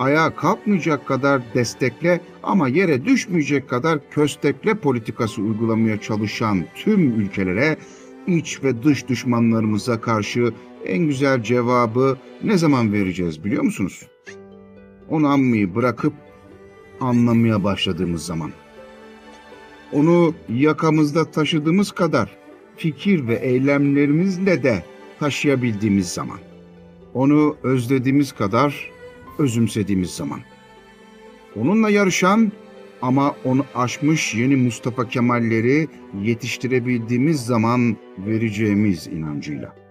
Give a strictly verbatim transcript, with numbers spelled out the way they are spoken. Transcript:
ayağa kalkmayacak kadar destekle ama yere düşmeyecek kadar köstekle politikası uygulamaya çalışan tüm ülkelere, iç ve dış düşmanlarımıza karşı en güzel cevabı ne zaman vereceğiz biliyor musunuz? Onu anmayı bırakıp anlamaya başladığımız zaman. Onu yakamızda taşıdığımız kadar fikir ve eylemlerimizle de taşıyabildiğimiz zaman. Onu özlediğimiz kadar özümsediğimiz zaman. Onunla yarışan ama onu aşmış yeni Mustafa Kemal'leri yetiştirebildiğimiz zaman vereceğimiz inancıyla.